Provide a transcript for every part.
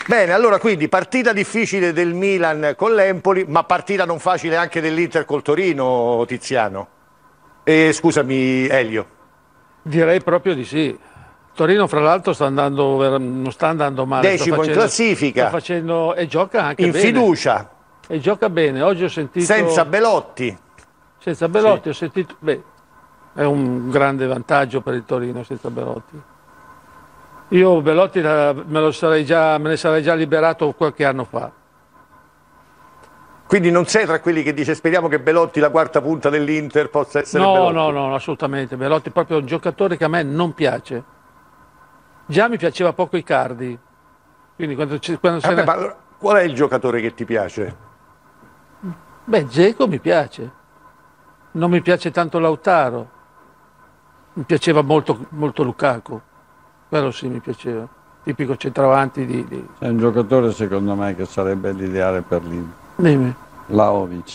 Bene, allora quindi partita difficile del Milan con l'Empoli, ma partita non facile anche dell'Inter col Torino, Tiziano. Scusami, Elio. Direi proprio di sì. Torino, fra l'altro, non sta andando male. Decimo in classifica. E gioca anche in bene. In fiducia. E gioca bene. Oggi ho sentito... Senza Belotti. Senza Belotti, sì. Ho sentito... Beh, è un grande vantaggio per il Torino senza Belotti. Io Belotti me ne sarei già liberato qualche anno fa. Quindi non sei tra quelli che dice speriamo che Belotti, la quarta punta dell'Inter, possa essere Belotti? No, assolutamente. Belotti è proprio un giocatore che a me non piace. Già mi piaceva poco Icardi. Quindi ma qual è il giocatore che ti piace? Beh, Dzeko mi piace. Non mi piace tanto Lautaro. Mi piaceva molto, molto Lukaku. Quello sì mi piaceva. Tipico centravanti di... C'è un giocatore secondo me che sarebbe l'ideale per l'Inter. Dimmi. Vlahovic.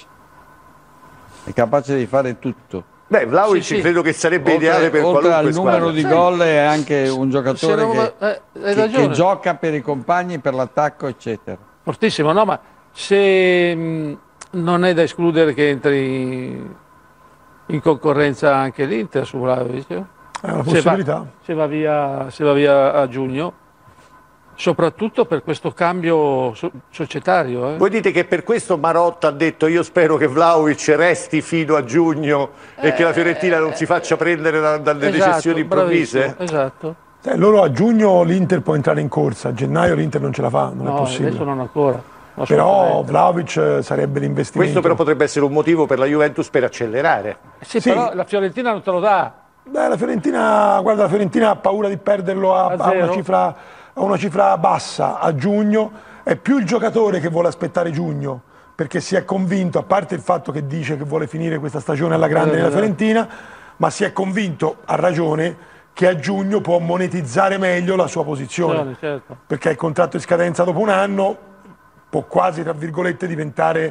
È capace di fare tutto. Beh, Vlahovic sì. Credo che sarebbe ideale per qualunque squadra. Oltre al numero di gol è anche un giocatore che gioca per i compagni, per l'attacco, eccetera. Fortissimo, no? Ma se non è da escludere che entri in concorrenza anche l'Inter su Vlahovic. È una possibilità. Se va via a giugno, soprattutto per questo cambio societario. Voi dite che per questo Marotta ha detto io spero che Vlahovic resti fino a giugno e che la Fiorentina non si faccia prendere dalle decisioni improvvise? Esatto. Loro a giugno l'Inter può entrare in corsa, a gennaio l'Inter non ce la fa, non è possibile. Adesso non ancora. Però Vlahovic sarebbe l'investimento. Questo però potrebbe essere un motivo per la Juventus per accelerare. Sì, però la Fiorentina non te lo dà. Beh, la Fiorentina ha paura di perderlo a una cifra bassa a giugno. È più il giocatore che vuole aspettare giugno, perché si è convinto, a parte il fatto che dice che vuole finire questa stagione alla grande nella Fiorentina, ma si è convinto, a ragione, che a giugno può monetizzare meglio la sua posizione, certo. Perché il contratto in scadenza dopo un anno può quasi, tra virgolette, diventare...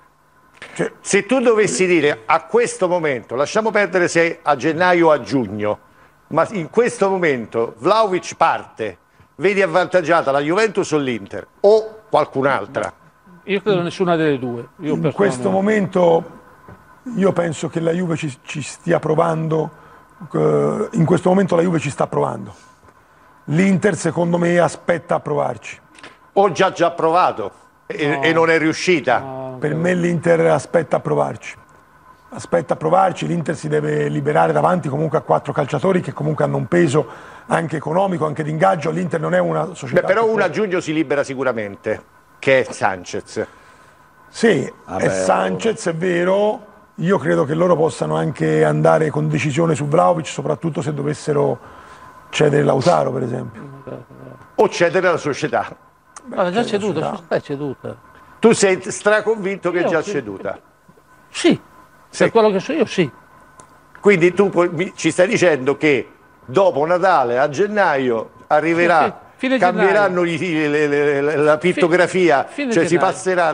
Se tu dovessi dire a questo momento, lasciamo perdere se è a gennaio o a giugno, ma in questo momento Vlahovic parte, vedi avvantaggiata la Juventus o l'Inter o qualcun'altra? Io credo nessuna delle due. In questo momento io penso che la Juve ci stia provando, in questo momento la Juve ci sta provando. L'Inter secondo me aspetta a provarci. O già provato e non è riuscita? Per me l'Inter aspetta a provarci. Aspetta a provarci, l'Inter si deve liberare davanti comunque a 4 calciatori che comunque hanno un peso anche economico, anche di ingaggio. L'Inter non è una società... Beh, però una a giugno si libera sicuramente, che è Sanchez. Sì, è Sanchez, è vero. Io credo che loro possano anche andare con decisione su Vlahovic, soprattutto se dovessero cedere Lautaro, per esempio. O cedere la società. Ma già ceduta, è ceduta. Tu sei straconvinto che è già ceduta? Sì, per quello che so io sì. Quindi tu ci stai dicendo che dopo Natale, a gennaio, arriverà, cambieranno la pittografia, cioè si passerà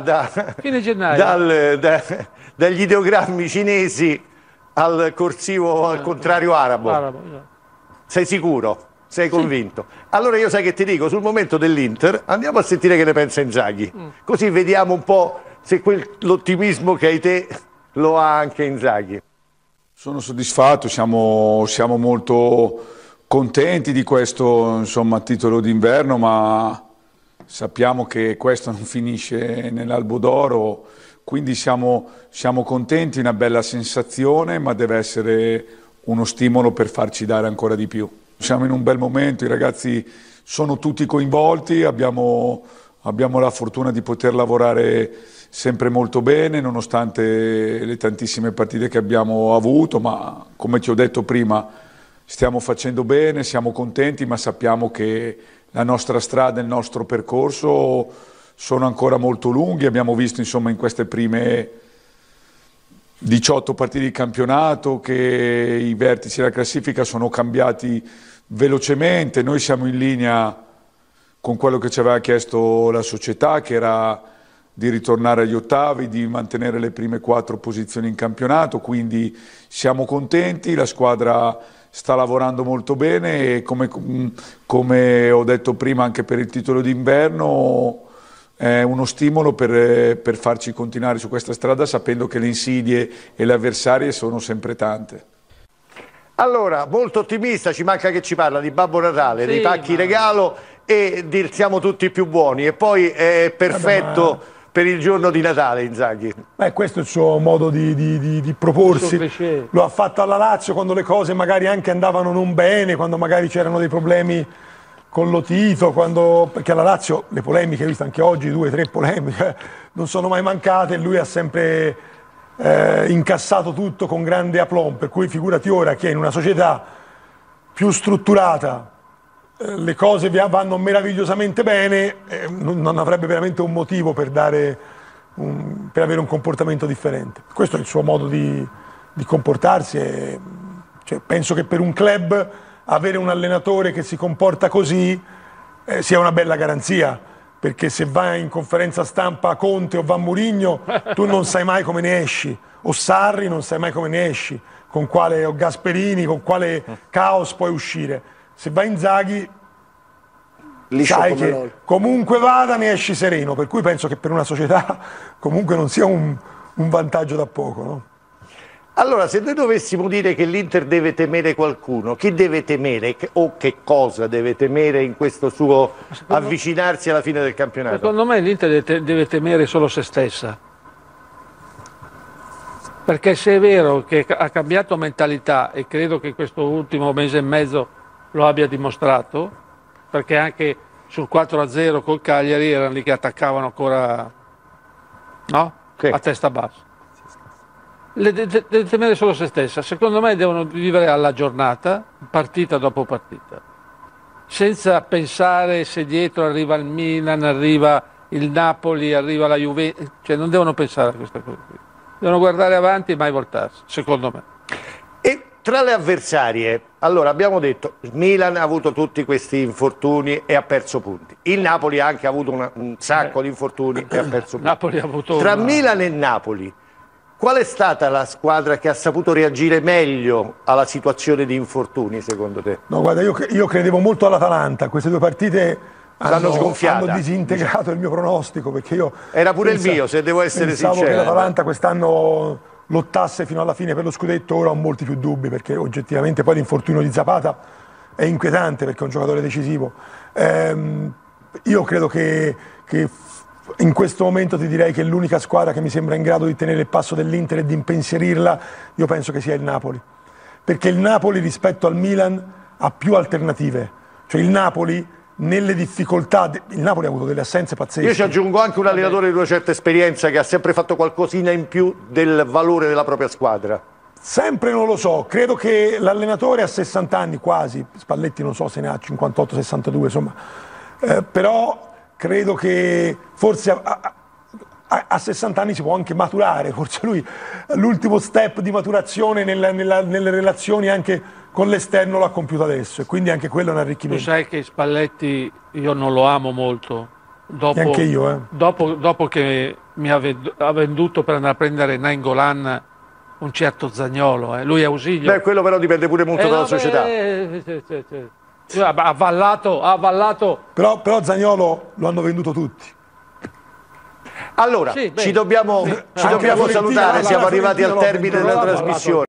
dagli ideogrammi cinesi al corsivo al contrario arabo. Sei sicuro? Sei convinto? Sì. Allora io sai che ti dico, sul momento dell'Inter andiamo a sentire che ne pensa Inzaghi, così vediamo un po' se l'ottimismo che hai te lo ha anche Inzaghi. Sono soddisfatto, siamo molto contenti di questo titolo d'inverno, ma sappiamo che questo non finisce nell'Albo d'Oro, quindi siamo contenti, una bella sensazione, ma deve essere uno stimolo per farci dare ancora di più. Siamo in un bel momento, i ragazzi sono tutti coinvolti, abbiamo la fortuna di poter lavorare sempre molto bene nonostante le tantissime partite che abbiamo avuto, ma come ti ho detto prima stiamo facendo bene, siamo contenti, ma sappiamo che la nostra strada, il nostro percorso sono ancora molto lunghi. Abbiamo visto in queste prime 18 partite di campionato che i vertici della classifica sono cambiati velocemente. Noi siamo in linea con quello che ci aveva chiesto la società, che era ritornare agli ottavi, di mantenere le prime 4 posizioni in campionato, quindi siamo contenti, la squadra sta lavorando molto bene e come ho detto prima anche per il titolo d'inverno è uno stimolo per farci continuare su questa strada, sapendo che le insidie e le avversarie sono sempre tante. Allora, molto ottimista, ci manca che ci parla di Babbo Natale, dei pacchi regalo e siamo tutti più buoni, e poi è perfetto per il giorno di Natale Inzaghi. Questo è il suo modo di proporsi, lo ha fatto alla Lazio quando le cose magari anche andavano non bene, quando magari c'erano dei problemi con Lotito, perché alla Lazio le polemiche, visto anche oggi 2 o 3 polemiche, non sono mai mancate, e lui ha sempre incassato tutto con grande aplomb, per cui figurati ora che in una società più strutturata le cose vanno meravigliosamente bene, non avrebbe veramente un motivo per avere un comportamento differente. Questo è il suo modo di comportarsi, cioè, penso che per un club avere un allenatore che si comporta così sia una bella garanzia, perché se va in conferenza stampa Conte o va Mourinho tu non sai mai come ne esci, o Sarri non sai mai come ne esci, o Gasperini, con quale caos puoi uscire. Se vai Inzaghi sai che comunque vada ne esci sereno, per cui penso che per una società comunque non sia un vantaggio da poco, no? Allora, se noi dovessimo dire che l'Inter deve temere qualcuno, chi deve temere o che cosa deve temere in questo suo avvicinarsi alla fine del campionato? Secondo me l'Inter deve temere solo se stessa. Perché se è vero che ha cambiato mentalità, e credo che questo ultimo mese e mezzo lo abbia dimostrato, perché anche sul 4-0 col Cagliari erano lì che attaccavano ancora, no? A testa bassa. Deve temere solo se stessa. Secondo me devono vivere alla giornata, partita dopo partita, senza pensare se dietro arriva il Milan, arriva il Napoli, arriva la Juventus, cioè non devono pensare a questa cosa qui. Devono guardare avanti e mai voltarsi, secondo me. E tra le avversarie, allora abbiamo detto, il Milan ha avuto tutti questi infortuni e ha perso punti. Il Napoli ha anche avuto un sacco di infortuni e ha perso punti. Napoli ha avuto tra Milan e Napoli, qual è stata la squadra che ha saputo reagire meglio alla situazione di infortuni, secondo te? No, guarda, io credevo molto all'Atalanta, queste 2 partite hanno disintegrato il mio pronostico, perché io era pure il mio, se devo essere sincero. Pensavo che l'Atalanta quest'anno lottasse fino alla fine per lo scudetto, ora ho molti più dubbi, perché oggettivamente poi l'infortunio di Zapata è inquietante, perché è un giocatore decisivo. Io credo che in questo momento ti direi che l'unica squadra che mi sembra in grado di tenere il passo dell'Inter e di impensierirla, io penso che sia il Napoli, perché il Napoli rispetto al Milan ha più alternative, cioè il Napoli nelle difficoltà, il Napoli ha avuto delle assenze pazzesche. Io ci aggiungo anche un allenatore di una certa esperienza che ha sempre fatto qualcosina in più del valore della propria squadra. Sempre non lo so, credo che l'allenatore ha 60 anni quasi, Spalletti non so se ne ha 58-62, insomma, però credo che forse a 60 anni si può anche maturare, forse lui l'ultimo step di maturazione nelle relazioni anche con l'esterno l'ha compiuto adesso, e quindi anche quello è un arricchimento. Tu sai che Spalletti io non lo amo molto, neanche io, dopo che mi ha venduto per andare a prendere Nainggolan un certo Zaniolo, lui è Ausilio. Beh, quello però dipende pure molto dalla società. Ha avallato. Però Zaniolo lo hanno venduto tutti. Allora, ci dobbiamo salutare, siamo arrivati al termine della trasmissione.